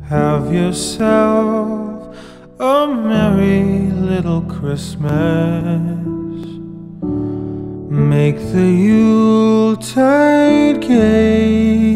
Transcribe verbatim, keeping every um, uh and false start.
Have yourself a merry little Christmas. Make the Yuletide gay.